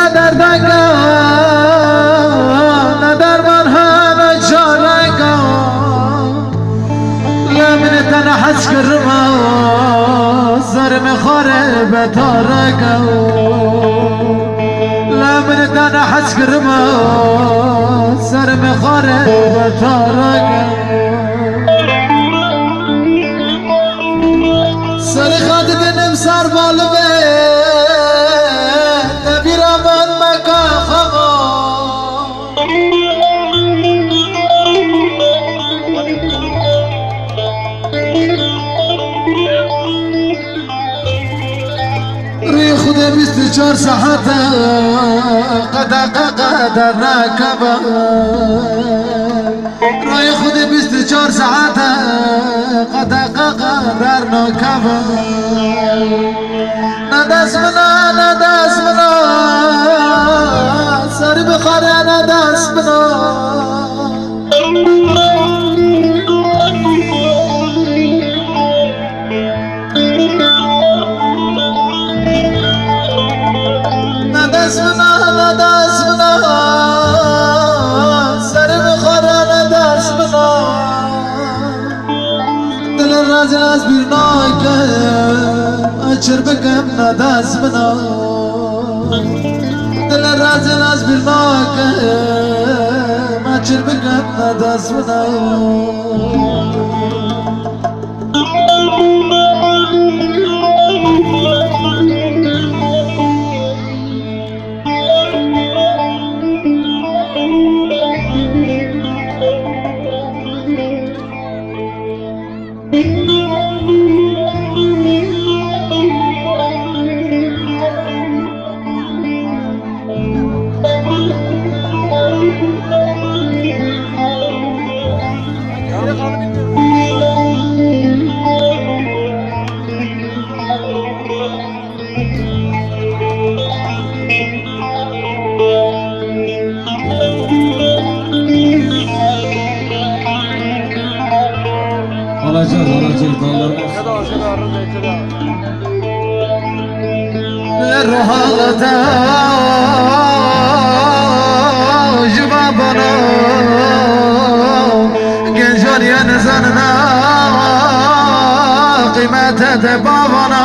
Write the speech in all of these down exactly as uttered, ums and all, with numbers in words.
نه دردنگا نه درمان ها نه جارنگا لمن تنحس کرما زرم خاره بتارنگا لمن تنحس کرما زرم خاره بتارنگا سر خاد دنم سر بالوه نبیرا من مکا خما روی خود بیست چار ساعت قدر قدر نکبا روی خود بیست چار ساعت قدر قدر نکبا ندست منا ندست منا سر بخاره ندست منا ندست منا ندست منا سر بخاره ندست منا دل راز راز بیرنای اچر بگم ندست بنا دل راز راز بیرناک اچر بگم ندست بنا Alacağız, alacağız, dağlarımız. Ruhalata jibabana gencan yanzanna kıymete de babana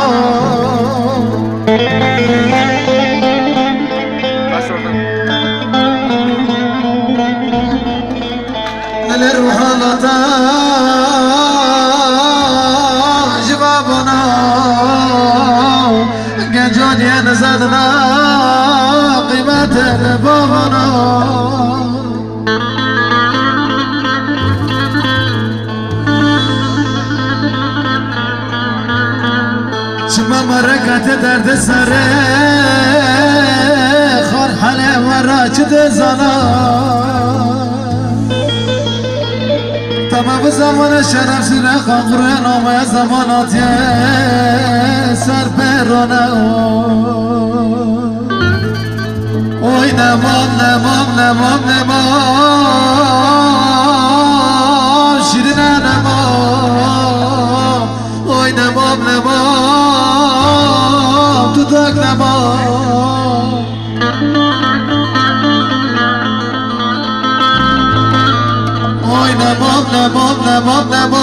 Ruhalata jibabana gencan yanzanna kıymete de babana شما مرکت درد سره خار حاله ورا چه زنا تمام زمان شرف سینه خانقره نامه زماناتی سر پیرانه اوی نمام نمام نمام نمام شیرینه نمام اوی نمام نمام dudak نمام اوی نمام نمام نمام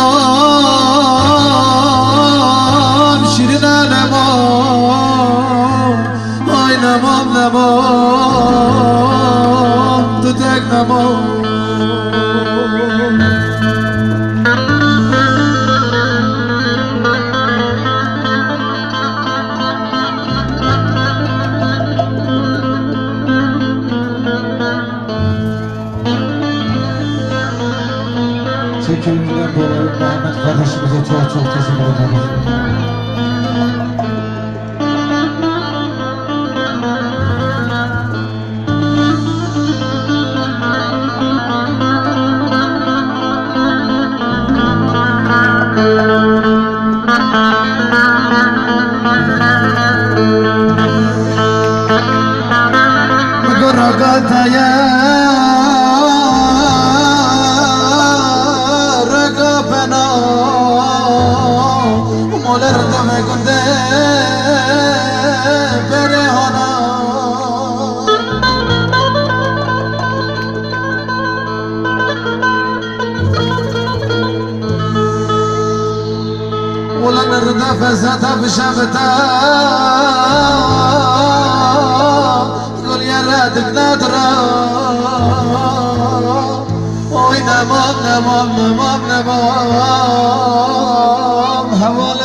نمام شیرینه نمام اوی نمام نمام dudak نمام Çekimden dolayı Mehmet kardeşimize çok çok teşekkür ederim. Guragata نفسته في شبته قول يا راتك نادرة وين نمام نمام نمام نمام حوالي